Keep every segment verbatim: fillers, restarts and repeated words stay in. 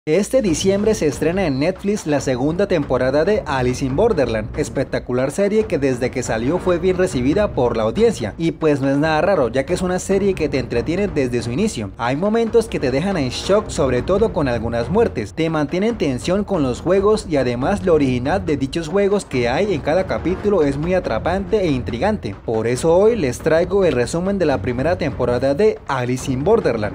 Este diciembre se estrena en Netflix la segunda temporada de Alice in Borderland, espectacular serie que desde que salió fue bien recibida por la audiencia, y pues no es nada raro ya que es una serie que te entretiene desde su inicio. Hay momentos que te dejan en shock, sobre todo con algunas muertes, te mantienen tensión con los juegos y además lo original de dichos juegos que hay en cada capítulo es muy atrapante e intrigante. Por eso hoy les traigo el resumen de la primera temporada de Alice in Borderland.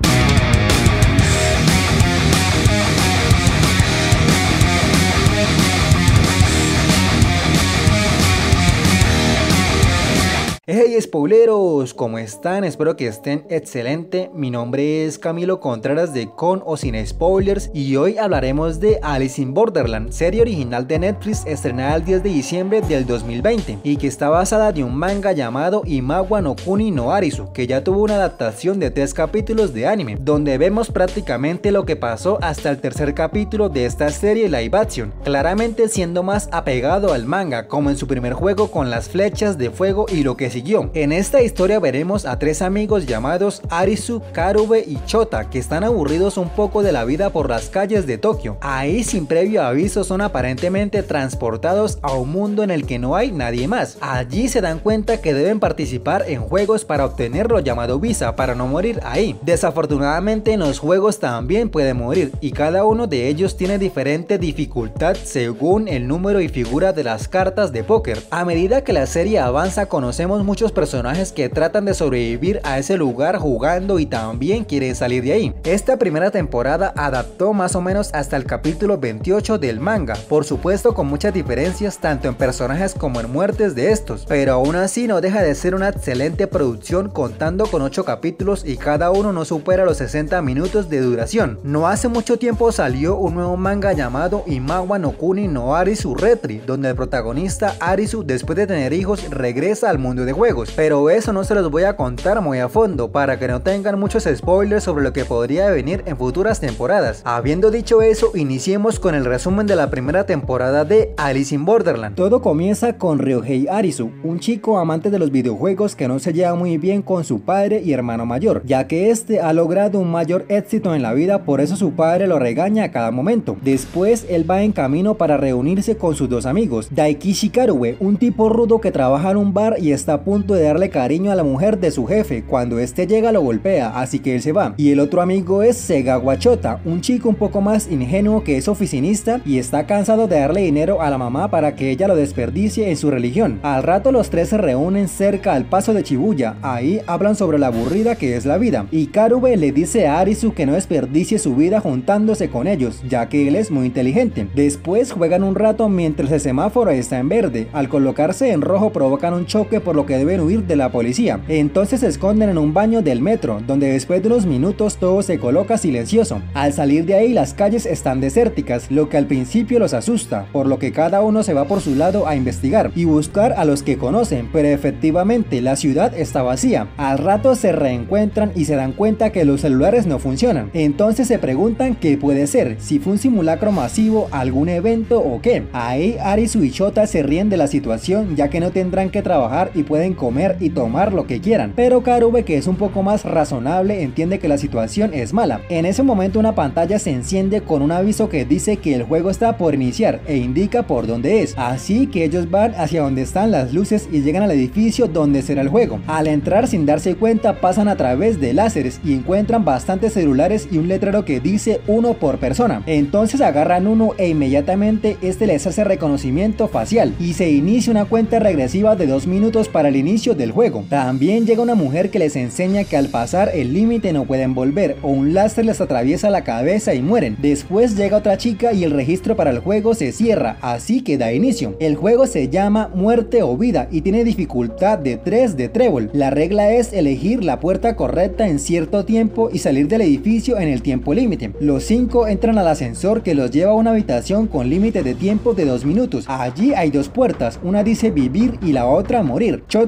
Hey spoileros, ¿cómo están? Espero que estén excelente. Mi nombre es Camilo Contreras de Con o Sin Spoilers y hoy hablaremos de Alice in Borderland, serie original de Netflix estrenada el diez de diciembre del dos mil veinte y que está basada de un manga llamado Imawa no Kuni no Arisu, que ya tuvo una adaptación de tres capítulos de anime, donde vemos prácticamente lo que pasó hasta el tercer capítulo de esta serie live action, claramente siendo más apegado al manga, como en su primer juego con las flechas de fuego y lo que siguió. En esta historia veremos a tres amigos llamados Arisu, Karube y Chota que están aburridos un poco de la vida por las calles de Tokio. Ahí sin previo aviso son aparentemente transportados a un mundo en el que no hay nadie más. Allí se dan cuenta que deben participar en juegos para obtener lo llamado visa para no morir ahí. Desafortunadamente en los juegos también pueden morir y cada uno de ellos tiene diferente dificultad según el número y figura de las cartas de póker. A medida que la serie avanza conocemos muchos personajes que tratan de sobrevivir a ese lugar jugando y también quieren salir de ahí. Esta primera temporada adaptó más o menos hasta el capítulo veintiocho del manga, por supuesto con muchas diferencias tanto en personajes como en muertes de estos, pero aún así no deja de ser una excelente producción contando con ocho capítulos y cada uno no supera los sesenta minutos de duración. No hace mucho tiempo salió un nuevo manga llamado Imawa no Kuni no Arisu Retri, donde el protagonista Arisu después de tener hijos regresa al mundo de juegos, pero eso no se los voy a contar muy a fondo para que no tengan muchos spoilers sobre lo que podría venir en futuras temporadas. Habiendo dicho eso, iniciemos con el resumen de la primera temporada de Alice in Borderland. Todo comienza con Ryohei Arisu, un chico amante de los videojuegos que no se lleva muy bien con su padre y hermano mayor, ya que este ha logrado un mayor éxito en la vida, por eso su padre lo regaña a cada momento. Después él va en camino para reunirse con sus dos amigos, Daikishi Karube, un tipo rudo que trabaja en un bar y está a punto de darle cariño a la mujer de su jefe. Cuando este llega lo golpea, así que él se va. Y el otro amigo es Segawa Chota, un chico un poco más ingenuo que es oficinista y está cansado de darle dinero a la mamá para que ella lo desperdicie en su religión. Al rato los tres se reúnen cerca al paso de Shibuya. Ahí hablan sobre la aburrida que es la vida y Karube le dice a Arisu que no desperdicie su vida juntándose con ellos, ya que él es muy inteligente. Después juegan un rato mientras el semáforo está en verde. Al colocarse en rojo provocan un choque por lo que deben huir de la policía. Entonces se esconden en un baño del metro, donde después de unos minutos todo se coloca silencioso. Al salir de ahí las calles están desérticas, lo que al principio los asusta, por lo que cada uno se va por su lado a investigar y buscar a los que conocen, pero efectivamente la ciudad está vacía. Al rato se reencuentran y se dan cuenta que los celulares no funcionan. Entonces se preguntan qué puede ser, si fue un simulacro masivo, algún evento o qué. Ahí Arisu y Chota se ríen de la situación, ya que no tendrán que trabajar y pueden comer y tomar lo que quieran, pero Karube, que es un poco más razonable, entiende que la situación es mala. En ese momento una pantalla se enciende con un aviso que dice que el juego está por iniciar e indica por dónde es, así que ellos van hacia donde están las luces y llegan al edificio donde será el juego. Al entrar sin darse cuenta pasan a través de láseres y encuentran bastantes celulares y un letrero que dice uno por persona. Entonces agarran uno e inmediatamente este les hace reconocimiento facial y se inicia una cuenta regresiva de dos minutos para el inicio del juego. También llega una mujer que les enseña que al pasar el límite no pueden volver o un láser les atraviesa la cabeza y mueren. Después llega otra chica y el registro para el juego se cierra, así que da inicio. El juego se llama Muerte o Vida y tiene dificultad de tres de trébol. La regla es elegir la puerta correcta en cierto tiempo y salir del edificio en el tiempo límite. Los cinco entran al ascensor que los lleva a una habitación con límite de tiempo de dos minutos. Allí hay dos puertas, una dice vivir y la otra morir. Chota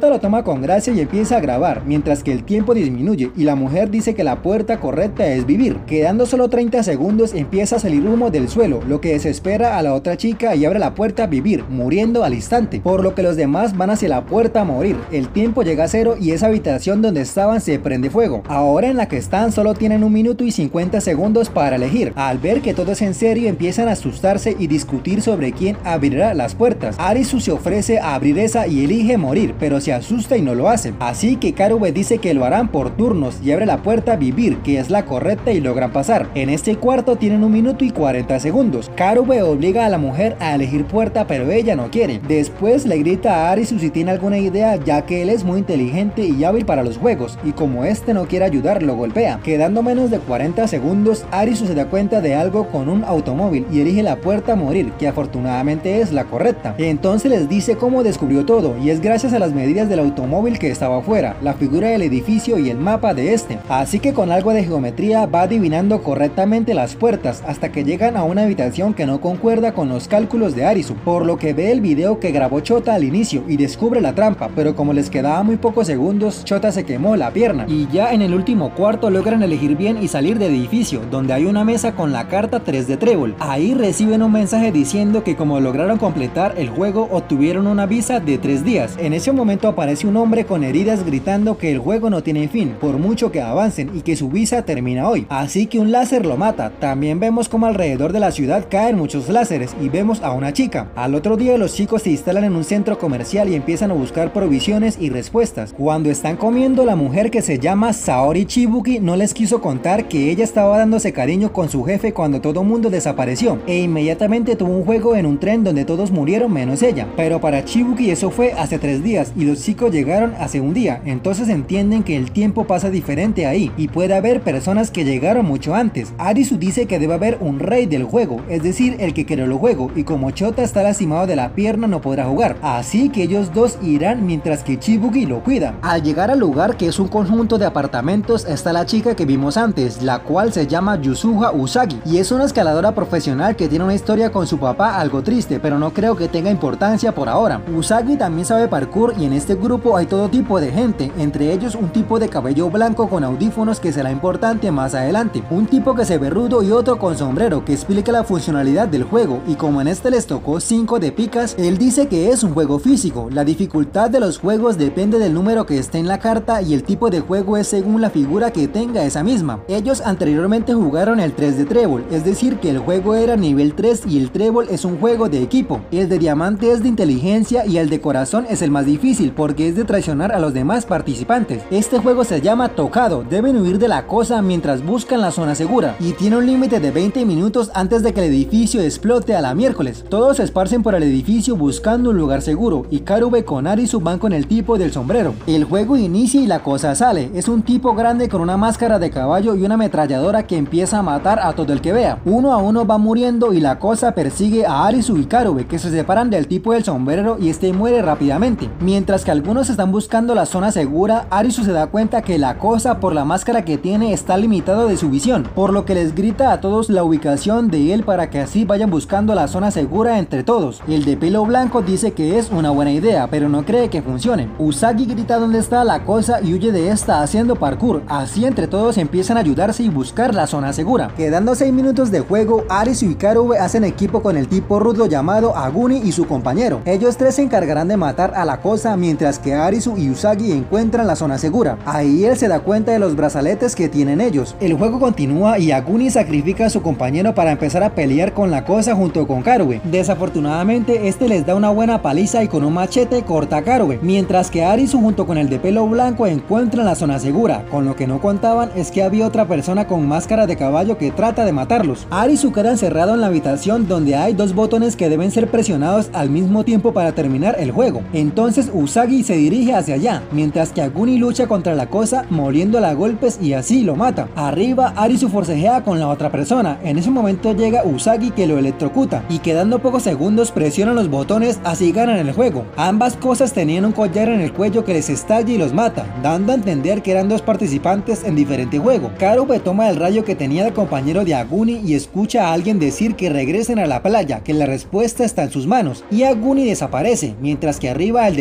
Chota lo toma con gracia y empieza a grabar, mientras que el tiempo disminuye y la mujer dice que la puerta correcta es vivir. Quedando solo treinta segundos empieza a salir humo del suelo, lo que desespera a la otra chica y abre la puerta vivir, muriendo al instante, por lo que los demás van hacia la puerta a morir. El tiempo llega a cero y esa habitación donde estaban se prende fuego. Ahora en la que están solo tienen un minuto y cincuenta segundos para elegir. Al ver que todo es en serio empiezan a asustarse y discutir sobre quién abrirá las puertas. Arisu se ofrece a abrir esa y elige morir, pero se asusta y no lo hace. Así que Karube dice que lo harán por turnos y abre la puerta vivir, que es la correcta, y logran pasar. En este cuarto tienen un minuto y cuarenta segundos. Karube obliga a la mujer a elegir puerta, pero ella no quiere. Después le grita a Arisu si tiene alguna idea, ya que él es muy inteligente y hábil para los juegos, y como este no quiere ayudar, lo golpea. Quedando menos de cuarenta segundos, Arisu se da cuenta de algo con un automóvil y elige la puerta a morir, que afortunadamente es la correcta. Entonces les dice cómo descubrió todo, y es gracias a las medidas del automóvil que estaba afuera, la figura del edificio y el mapa de este. Así que con algo de geometría va adivinando correctamente las puertas hasta que llegan a una habitación que no concuerda con los cálculos de Arisu, por lo que ve el video que grabó Chota al inicio y descubre la trampa, pero como les quedaba muy pocos segundos, Chota se quemó la pierna. Y ya en el último cuarto logran elegir bien y salir del edificio, donde hay una mesa con la carta tres de trébol. Ahí reciben un mensaje diciendo que como lograron completar el juego obtuvieron una visa de tres días. En ese momento aparece un hombre con heridas gritando que el juego no tiene fin, por mucho que avancen, y que su visa termina hoy. Así que un láser lo mata. También vemos como alrededor de la ciudad caen muchos láseres y vemos a una chica. Al otro día los chicos se instalan en un centro comercial y empiezan a buscar provisiones y respuestas. Cuando están comiendo, la mujer que se llama Saori Chibuki no les quiso contar que ella estaba dándose cariño con su jefe cuando todo mundo desapareció, e inmediatamente tuvo un juego en un tren donde todos murieron menos ella. Pero para Chibuki eso fue hace tres días y los chicos llegaron hace un día, entonces entienden que el tiempo pasa diferente ahí y puede haber personas que llegaron mucho antes. Arisu dice que debe haber un rey del juego, es decir, el que creó el juego, y como Chota está lastimado de la pierna no podrá jugar, así que ellos dos irán mientras que Chibuki lo cuida. Al llegar al lugar, que es un conjunto de apartamentos, está la chica que vimos antes, la cual se llama Yusuha Usagi y es una escaladora profesional que tiene una historia con su papá algo triste, pero no creo que tenga importancia por ahora. Usagi también sabe parkour y en este grupo hay todo tipo de gente, entre ellos un tipo de cabello blanco con audífonos que será importante más adelante, un tipo que se ve rudo y otro con sombrero que explica la funcionalidad del juego, y como en este les tocó cinco de picas, él dice que es un juego físico. La dificultad de los juegos depende del número que esté en la carta y el tipo de juego es según la figura que tenga esa misma. Ellos anteriormente jugaron el tres de trébol, es decir que el juego era nivel tres y el trébol es un juego de equipo. El de diamante es de inteligencia y el de corazón es el más difícil porque es de traicionar a los demás participantes. Este juego se llama tocado, deben huir de la cosa mientras buscan la zona segura y tiene un límite de veinte minutos antes de que el edificio explote a la miércoles. Todos se esparcen por el edificio buscando un lugar seguro y Karube con Arisu van con el tipo del sombrero. El juego inicia y la cosa sale, es un tipo grande con una máscara de caballo y una ametralladora que empieza a matar a todo el que vea. Uno a uno va muriendo y la cosa persigue a Arisu y Karube, que se separan del tipo del sombrero y este muere rápidamente. Mientras que algunos están buscando la zona segura, Arisu se da cuenta que la cosa por la máscara que tiene está limitado de su visión, por lo que les grita a todos la ubicación de él para que así vayan buscando la zona segura entre todos. El de pelo blanco dice que es una buena idea, pero no cree que funcione. Usagi grita dónde está la cosa y huye de esta haciendo parkour, así entre todos empiezan a ayudarse y buscar la zona segura. Quedando seis minutos de juego, Arisu y Karube hacen equipo con el tipo rudo llamado Aguni y su compañero. Ellos tres se encargarán de matar a la cosa mientras que Arisu y Usagi encuentran la zona segura. Ahí él se da cuenta de los brazaletes que tienen ellos. El juego continúa y Aguni sacrifica a su compañero para empezar a pelear con la cosa junto con Karube. Desafortunadamente este les da una buena paliza y con un machete corta a Karube, mientras que Arisu junto con el de pelo blanco encuentran la zona segura. Con lo que no contaban es que había otra persona con máscara de caballo que trata de matarlos. Arisu queda encerrado en la habitación donde hay dos botones que deben ser presionados al mismo tiempo para terminar el juego. Entonces Usagi se dirige hacia allá, mientras que Aguni lucha contra la cosa moliéndola a golpes y así lo mata. Arriba Arisu forcejea con la otra persona. En ese momento llega Usagi que lo electrocuta y quedando pocos segundos presionan los botones, así ganan el juego. Ambas cosas tenían un collar en el cuello que les estalla y los mata, dando a entender que eran dos participantes en diferente juego. Karube toma el rayo que tenía el compañero de Aguni y escucha a alguien decir que regresen a la playa, que la respuesta está en sus manos, y Aguni desaparece, mientras que arriba el de pelo blanco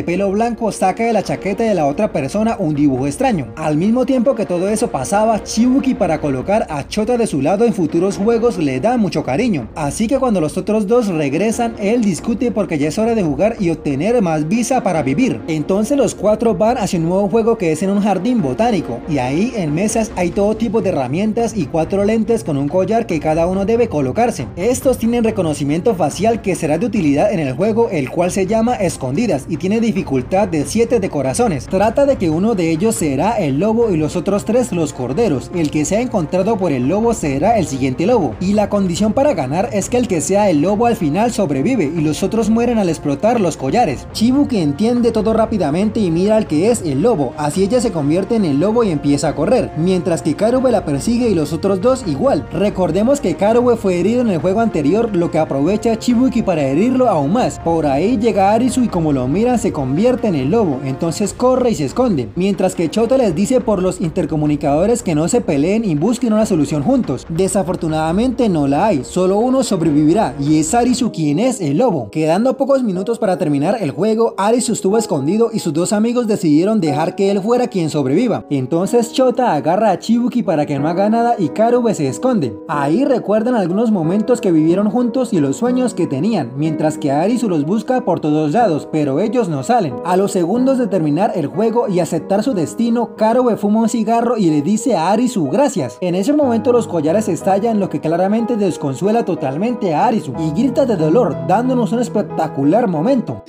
blanco saca de la chaqueta de la otra persona un dibujo extraño. Al mismo tiempo que todo eso pasaba, Chibuki, para colocar a Chota de su lado en futuros juegos, le da mucho cariño. Así que cuando los otros dos regresan, él discute porque ya es hora de jugar y obtener más visa para vivir. Entonces los cuatro van hacia un nuevo juego que es en un jardín botánico, y ahí en mesas hay todo tipo de herramientas y cuatro lentes con un collar que cada uno debe colocarse. Estos tienen reconocimiento facial que será de utilidad en el juego, el cual se llama Escondidas y tiene dificultad de siete de corazones. Trata de que uno de ellos será el lobo y los otros tres los corderos. El que sea encontrado por el lobo será el siguiente lobo, y la condición para ganar es que el que sea el lobo al final sobrevive y los otros mueren al explotar los collares. Chibuki entiende todo rápidamente y mira al que es el lobo, así ella se convierte en el lobo y empieza a correr, mientras que Karube la persigue y los otros dos igual. Recordemos que Karube fue herido en el juego anterior, lo que aprovecha Chibuki para herirlo aún más. Por ahí llega Arisu y como lo miran se convierte en el lobo, entonces corre y se esconde, mientras que Chota les dice por los intercomunicadores que no se peleen y busquen una solución juntos. Desafortunadamente no la hay, solo uno sobrevivirá y es Arisu quien es el lobo. Quedando pocos minutos para terminar el juego, Arisu estuvo escondido y sus dos amigos decidieron dejar que él fuera quien sobreviva. Entonces Chota agarra a Chibuki para que no haga nada y Karube se esconde. Ahí recuerdan algunos momentos que vivieron juntos y los sueños que tenían, mientras que Arisu los busca por todos lados, pero ellos no salen. A los segundos de terminar el juego y aceptar su destino, Karube fuma un cigarro y le dice a Arisu gracias. En ese momento los collares estallan, lo que claramente desconsuela totalmente a Arisu y grita de dolor, dándonos un espectacular momento.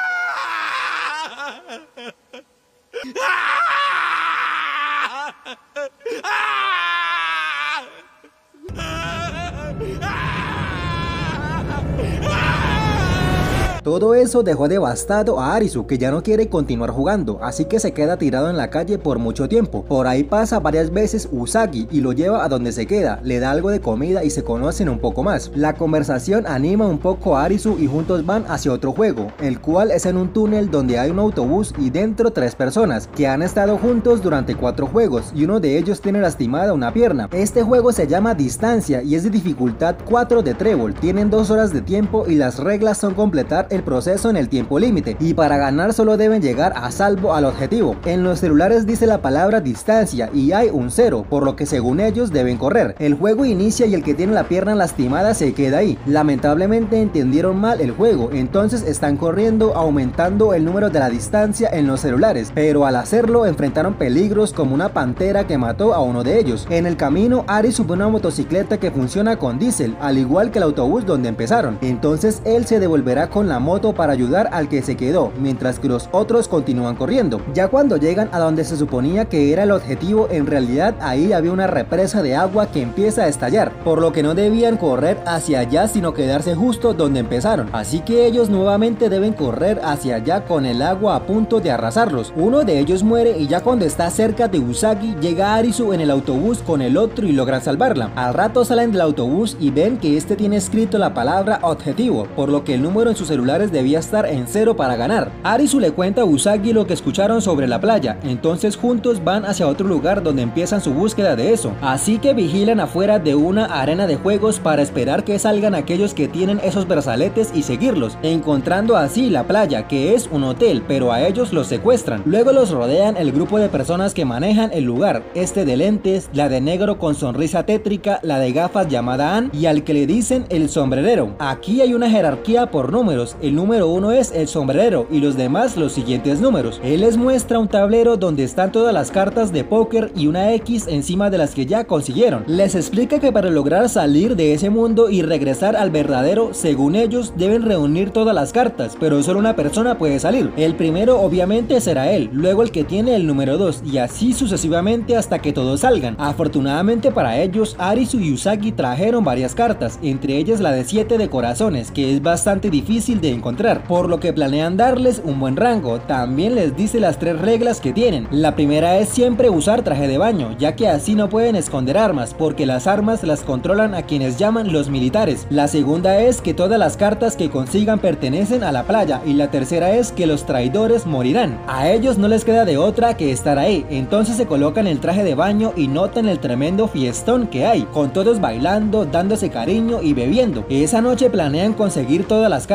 Todo eso dejó devastado a Arisu, que ya no quiere continuar jugando, así que se queda tirado en la calle por mucho tiempo. Por ahí pasa varias veces Usagi y lo lleva a donde se queda, le da algo de comida y se conocen un poco más. La conversación anima un poco a Arisu y juntos van hacia otro juego, el cual es en un túnel donde hay un autobús y dentro tres personas que han estado juntos durante cuatro juegos y uno de ellos tiene lastimada una pierna. Este juego se llama Distancia y es de dificultad cuatro de trébol, tienen dos horas de tiempo y las reglas son completar el proceso en el tiempo límite, y para ganar solo deben llegar a salvo al objetivo. En los celulares dice la palabra distancia y hay un cero, por lo que según ellos deben correr. El juego inicia y el que tiene la pierna lastimada se queda ahí. Lamentablemente entendieron mal el juego, entonces están corriendo aumentando el número de la distancia en los celulares, pero al hacerlo enfrentaron peligros como una pantera que mató a uno de ellos. En el camino Ari sube una motocicleta que funciona con diésel, al igual que el autobús donde empezaron, entonces él se devolverá con la moto para ayudar al que se quedó, mientras que los otros continúan corriendo. Ya cuando llegan a donde se suponía que era el objetivo, en realidad ahí había una represa de agua que empieza a estallar, por lo que no debían correr hacia allá sino quedarse justo donde empezaron, así que ellos nuevamente deben correr hacia allá con el agua a punto de arrasarlos. Uno de ellos muere y ya cuando está cerca de Usagi llega Arisu en el autobús con el otro y logran salvarla. Al rato salen del autobús y ven que este tiene escrito la palabra objetivo, por lo que el número en sus celulares debía estar en cero para ganar. Arisu le cuenta a Usagi lo que escucharon sobre la playa, entonces juntos van hacia otro lugar donde empiezan su búsqueda de eso, así que vigilan afuera de una arena de juegos para esperar que salgan aquellos que tienen esos brazaletes y seguirlos, encontrando así la playa, que es un hotel, pero a ellos los secuestran. Luego los rodean el grupo de personas que manejan el lugar, este de lentes, la de negro con sonrisa tétrica, la de gafas llamada Ann y al que le dicen el sombrerero. Aquí hay una jerarquía por números, el número uno es el sombrerero y los demás los siguientes números. Él les muestra un tablero donde están todas las cartas de póker y una X encima de las que ya consiguieron. Les explica que para lograr salir de ese mundo y regresar al verdadero, según ellos deben reunir todas las cartas, pero solo una persona puede salir. El primero obviamente será él, luego el que tiene el número dos y así sucesivamente hasta que todos salgan. Afortunadamente para ellos, Arisu y Usagi trajeron varias cartas, entre ellas la de siete de corazones, que es bastante difícil de encontrar, por lo que planean darles un buen rango. También les dice las tres reglas que tienen. La primera es siempre usar traje de baño, ya que así no pueden esconder armas, porque las armas las controlan a quienes llaman los militares. La segunda es que todas las cartas que consigan pertenecen a la playa, y la tercera es que los traidores morirán. A ellos no les queda de otra que estar ahí, entonces se colocan el traje de baño y notan el tremendo fiestón que hay, con todos bailando, dándose cariño y bebiendo. Esa noche planean conseguir todas las cartas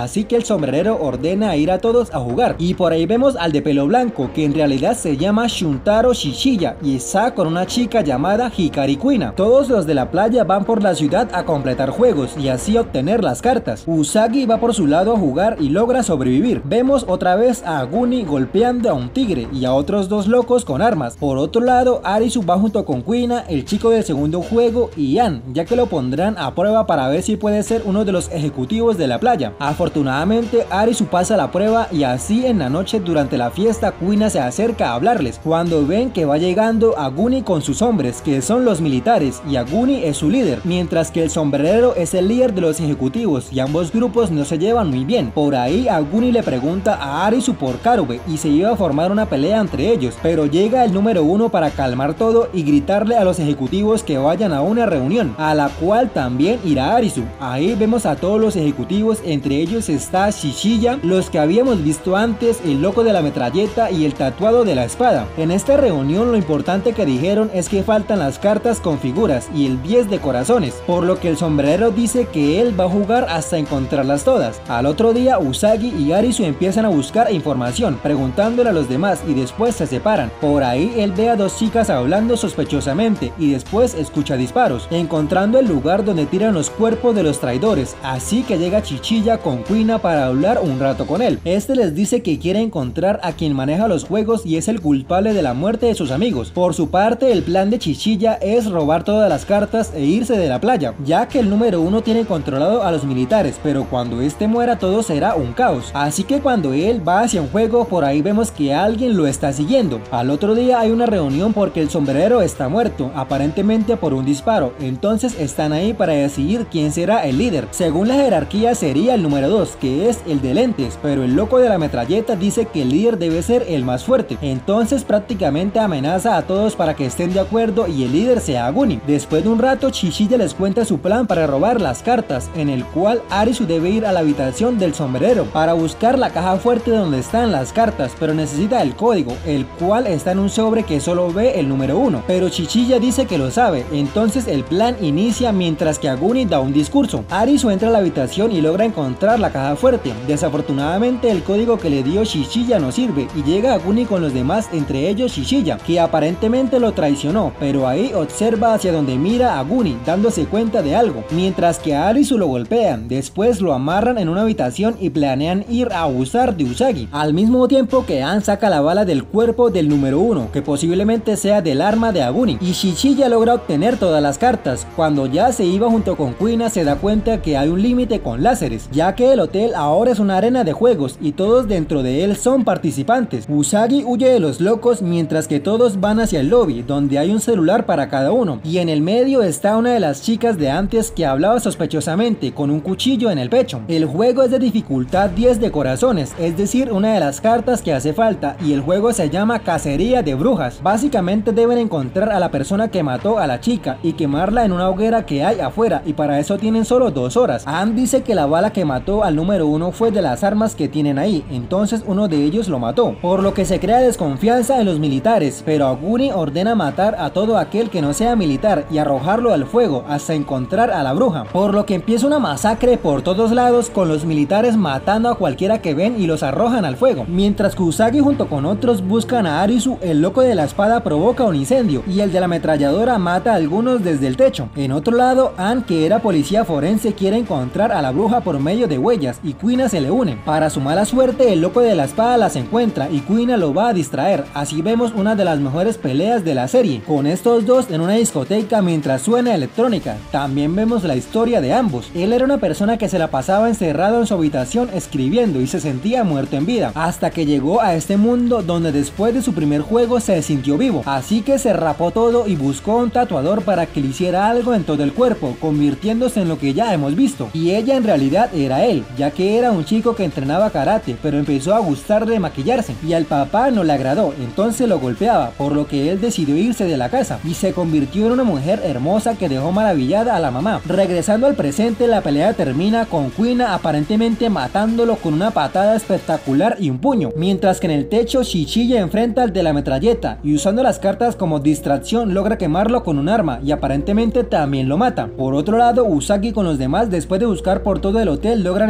así que el sombrerero ordena ir a todos a jugar. Y por ahí vemos al de pelo blanco, que en realidad se llama Shuntaro Shishiya y está con una chica llamada Hikari Kuina. Todos los de la playa van por la ciudad a completar juegos y así obtener las cartas. Usagi va por su lado a jugar y logra sobrevivir. Vemos otra vez a Aguni golpeando a un tigre y a otros dos locos con armas. Por otro lado, Arisu va junto con Kuina, el chico del segundo juego, y Ann, ya que lo pondrán a prueba para ver si puede ser uno de los ejecutivos de la playa. Afortunadamente, Arisu pasa la prueba y así en la noche durante la fiesta Kuina se acerca a hablarles. Cuando ven que va llegando Aguni con sus hombres, que son los militares, y Aguni es su líder, mientras que el sombrerero es el líder de los ejecutivos, y ambos grupos no se llevan muy bien. Por ahí Aguni le pregunta a Arisu por Karube y se iba a formar una pelea entre ellos, pero llega el número uno para calmar todo y gritarle a los ejecutivos que vayan a una reunión, a la cual también irá Arisu. Ahí vemos a todos los ejecutivos, entre ellos está Shishiya, los que habíamos visto antes, el loco de la metralleta y el tatuado de la espada. En esta reunión lo importante que dijeron es que faltan las cartas con figuras y el diez de corazones, por lo que el sombrero dice que él va a jugar hasta encontrarlas todas. Al otro día Usagi y Arisu empiezan a buscar información, preguntándole a los demás y después se separan. Por ahí él ve a dos chicas hablando sospechosamente y después escucha disparos, encontrando el lugar donde tiran los cuerpos de los traidores, así que llega Chichilla con Kuina para hablar un rato con él. Este les dice que quiere encontrar a quien maneja los juegos y es el culpable de la muerte de sus amigos. Por su parte, el plan de Chichilla es robar todas las cartas e irse de la playa, ya que el número uno tiene controlado a los militares, pero cuando este muera todo será un caos. Así que cuando él va hacia un juego, por ahí vemos que alguien lo está siguiendo. Al otro día hay una reunión porque el sombrerero está muerto, aparentemente por un disparo, entonces están ahí para decidir quién será el líder. Según la jerarquía sería el número dos, que es el de lentes, pero el loco de la metralleta dice que el líder debe ser el más fuerte, entonces prácticamente amenaza a todos para que estén de acuerdo y el líder sea Aguni. Después de un rato, Chichilla les cuenta su plan para robar las cartas, en el cual Arisu debe ir a la habitación del sombrerero para buscar la caja fuerte donde están las cartas, pero necesita el código, el cual está en un sobre que solo ve el número uno, pero Chichilla dice que lo sabe. Entonces el plan inicia mientras que Aguni da un discurso. Arisu entra a la habitación y logra encontrar la caja fuerte. Desafortunadamente el código que le dio Chichilla no sirve y llega Aguni con los demás, entre ellos Chichilla, que aparentemente lo traicionó, pero ahí observa hacia donde mira a Aguni, dándose cuenta de algo, mientras que a Arisu lo golpean. Después lo amarran en una habitación y planean ir a abusar de Usagi, al mismo tiempo que Ann saca la bala del cuerpo del número uno, que posiblemente sea del arma de Aguni, y Chichilla logra obtener todas las cartas. Cuando ya se iba junto con Kuina se da cuenta que hay un límite con láseres, ya que el hotel ahora es una arena de juegos y todos dentro de él son participantes. Usagi huye de los locos mientras que todos van hacia el lobby, donde hay un celular para cada uno, y en el medio está una de las chicas de antes que hablaba sospechosamente con un cuchillo en el pecho. El juego es de dificultad diez de corazones, es decir, una de las cartas que hace falta, y el juego se llama Cacería de Brujas. Básicamente deben encontrar a la persona que mató a la chica y quemarla en una hoguera que hay afuera, y para eso tienen solo dos horas. Ann dice que la bala que mató al número uno fue de las armas que tienen ahí, entonces uno de ellos lo mató, por lo que se crea desconfianza en los militares, pero Aguni ordena matar a todo aquel que no sea militar y arrojarlo al fuego hasta encontrar a la bruja, por lo que empieza una masacre por todos lados, con los militares matando a cualquiera que ven y los arrojan al fuego, mientras que Usagi junto con otros buscan a Arisu. El loco de la espada provoca un incendio y el de la ametralladora mata a algunos desde el techo. En otro lado, Ann, que era policía forense, quiere encontrar a la bruja por medio de huellas y Kuina se le une. Para su mala suerte, el loco de la espada las encuentra y Kuina lo va a distraer. Así vemos una de las mejores peleas de la serie, con estos dos en una discoteca mientras suena electrónica. También vemos la historia de ambos. Él era una persona que se la pasaba encerrado en su habitación escribiendo y se sentía muerto en vida, hasta que llegó a este mundo donde después de su primer juego se sintió vivo, así que se rapó todo y buscó un tatuador para que le hiciera algo en todo el cuerpo, convirtiéndose en lo que ya hemos visto. Y ella en realidad era él, ya que era un chico que entrenaba karate, pero empezó a gustarle maquillarse y al papá no le agradó, entonces lo golpeaba, por lo que él decidió irse de la casa y se convirtió en una mujer hermosa que dejó maravillada a la mamá. Regresando al presente, la pelea termina con Kuina aparentemente matándolo con una patada espectacular y un puño, mientras que en el techo Chichilla enfrenta al de la metralleta y usando las cartas como distracción logra quemarlo con un arma y aparentemente también lo mata. Por otro lado, Usagi con los demás, después de buscar por todo el hotel, logran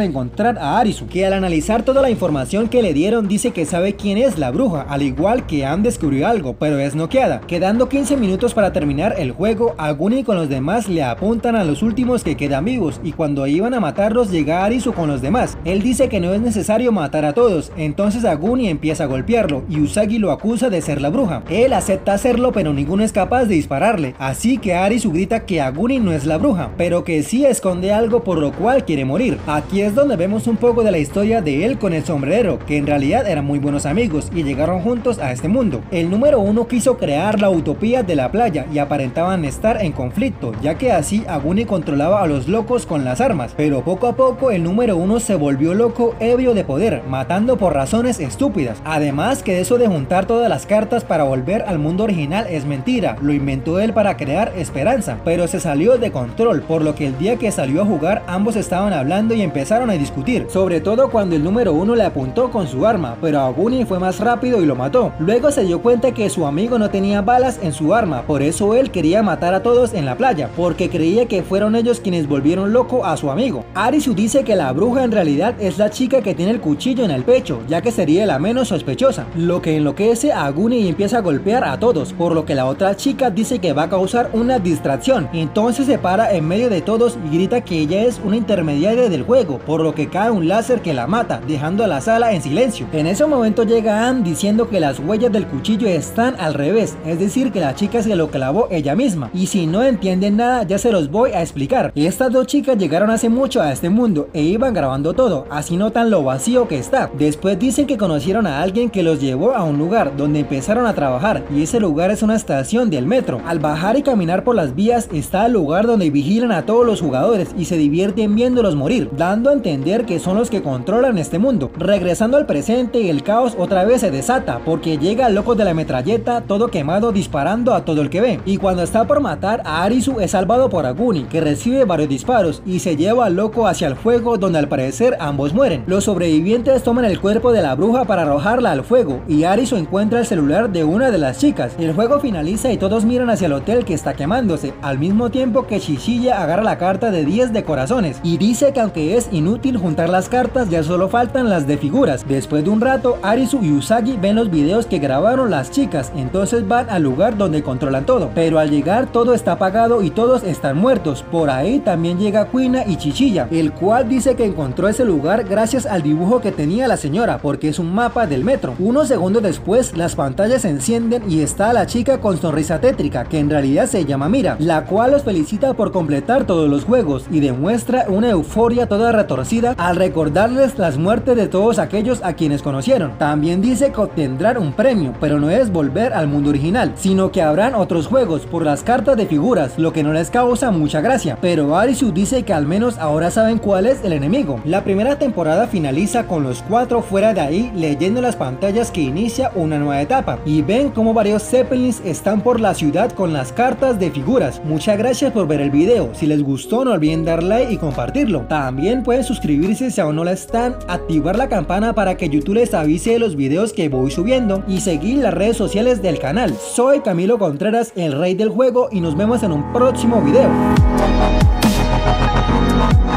encontrar a Arisu, que al analizar toda la información que le dieron dice que sabe quién es la bruja, al igual que Anne descubrió algo, pero es noqueada. Quedando quince minutos para terminar el juego, Aguni con los demás le apuntan a los últimos que quedan vivos, y cuando iban a matarlos llega Arisu con los demás. Él dice que no es necesario matar a todos, entonces Aguni empieza a golpearlo y Usagi lo acusa de ser la bruja. Él acepta hacerlo, pero ninguno es capaz de dispararle, así que Arisu grita que Aguni no es la bruja, pero que sí esconde algo por lo cual quiere morir. Aquí es donde vemos un poco de la historia de él con el sombrerero, que en realidad eran muy buenos amigos y llegaron juntos a este mundo. El número uno quiso crear la utopía de la playa y aparentaban estar en conflicto, ya que así Aguni controlaba a los locos con las armas, pero poco a poco el número uno se volvió loco, ebrio de poder, matando por razones estúpidas. Además que eso de juntar todas las cartas para volver al mundo original es mentira, lo inventó él para crear esperanza, pero se salió de control, por lo que el día que salió a jugar ambos estaban hablando y empezaron a discutir, sobre todo cuando el número uno le apuntó con su arma, pero Aguni fue más rápido y lo mató. Luego se dio cuenta que su amigo no tenía balas en su arma, por eso él quería matar a todos en la playa, porque creía que fueron ellos quienes volvieron loco a su amigo. Arisu dice que la bruja en realidad es la chica que tiene el cuchillo en el pecho, ya que sería la menos sospechosa, lo que enloquece a Aguni y empieza a golpear a todos, por lo que la otra chica dice que va a causar una distracción. Entonces se para en medio de todos y grita que ella es una intermediaria del juego, por lo que cae un láser que la mata, dejando a la sala en silencio. En ese momento llega Anne diciendo que las huellas del cuchillo están al revés, es decir que la chica se lo clavó ella misma, y si no entienden nada ya se los voy a explicar. Estas dos chicas llegaron hace mucho a este mundo e iban grabando todo, así notan lo vacío que está. Después dicen que conocieron a alguien que los llevó a un lugar donde empezaron a trabajar, y ese lugar es una estación del metro. Al bajar y caminar por las vías está el lugar donde vigilan a todos los jugadores y se divierten viéndolos morir, dando a entender que son los que controlan este mundo. Regresando al presente, el caos otra vez se desata, porque llega el loco de la metralleta todo quemado disparando a todo el que ve, y cuando está por matar a Arisu es salvado por Aguni, que recibe varios disparos y se lleva al loco hacia el fuego, donde al parecer ambos mueren. Los sobrevivientes toman el cuerpo de la bruja para arrojarla al fuego, y Arisu encuentra el celular de una de las chicas. El juego finaliza y todos miran hacia el hotel que está quemándose, al mismo tiempo que Shishiya agarra la carta de diez de corazones y dice que aunque es inútil juntar las cartas, ya solo faltan las de figuras. Después de un rato, Arisu y Usagi ven los videos que grabaron las chicas, entonces van al lugar donde controlan todo, pero al llegar todo está apagado y todos están muertos. Por ahí también llega Kuina y Shishiya, el cual dice que encontró ese lugar gracias al dibujo que tenía la señora, porque es un mapa del metro. Unos segundos después las pantallas se encienden y está la chica con sonrisa tétrica, que en realidad se llama Mira, la cual los felicita por completar todos los juegos y demuestra una euforia toda retorcida al recordarles las muertes de todos aquellos a quienes conocieron. También dice que obtendrán un premio, pero no es volver al mundo original, sino que habrán otros juegos por las cartas de figuras, lo que no les causa mucha gracia, pero Arisu dice que al menos ahora saben cuál es el enemigo. La primera temporada finaliza con los cuatro fuera de ahí leyendo las pantallas que inicia una nueva etapa, y ven como varios Zeppelins están por la ciudad con las cartas de figuras. Muchas gracias por ver el video, si les gustó no olviden dar like y compartirlo. También pueden suscribirse si aún no lo están, activar la campana para que YouTube les avise de los videos que voy subiendo y seguir las redes sociales del canal. Soy Camilo Contreras, el rey del juego, y nos vemos en un próximo video.